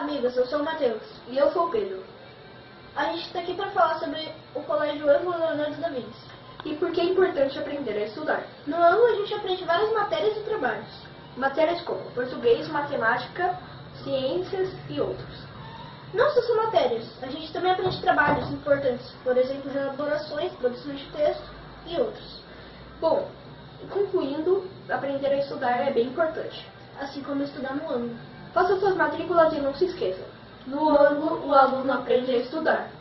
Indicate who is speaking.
Speaker 1: amigos, eu sou o Matheus.
Speaker 2: E eu sou o Pedro.
Speaker 1: A gente está aqui para falar sobre o Colégio Ângelo Leonardo da Vinci.
Speaker 2: E por que é importante aprender a estudar?
Speaker 1: No Ângelo a gente aprende várias matérias e trabalhos.
Speaker 2: Matérias como português, matemática, ciências e outros.
Speaker 1: Não só são matérias, a gente também aprende trabalhos importantes, por exemplo, elaborações, produção de texto e outros.
Speaker 2: Bom, concluindo, aprender a estudar é bem importante.
Speaker 1: Assim como estudar no Ângelo.
Speaker 2: Faça suas matrículas e não se esqueça. No Ângelo, o aluno aprende a estudar.